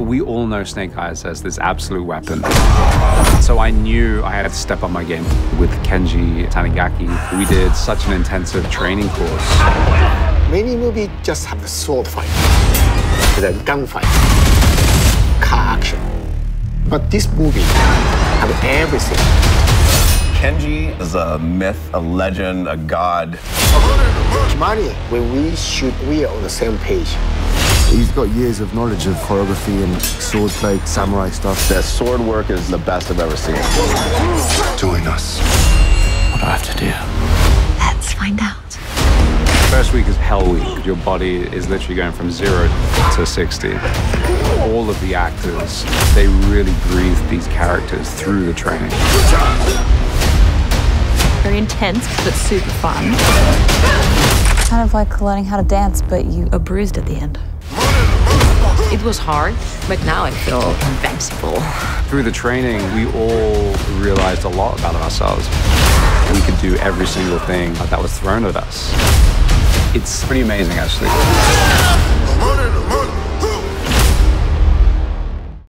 We all know Snake Eyes as this absolute weapon. So I knew I had to step up my game. With Kenji Tanagaki, we did such an intensive training course. Many movies just have the sword fight, the gunfight, car action. But this movie have everything. Kenji is a myth, a legend, a god. Kimani, when we shoot, we are on the same page. He's got years of knowledge of choreography and swordplay, samurai stuff. That sword work is the best I've ever seen. Join us. What do I have to do? Let's find out. First week is hell week. Your body is literally going from 0 to 60. All of the actors, they really breathe these characters through the training. Very intense, but super fun. Kind of like learning how to dance, but you are bruised at the end. It was hard, but now I feel invincible. Through the training, we all realized a lot about ourselves. We could do every single thing that was thrown at us. It's pretty amazing, actually.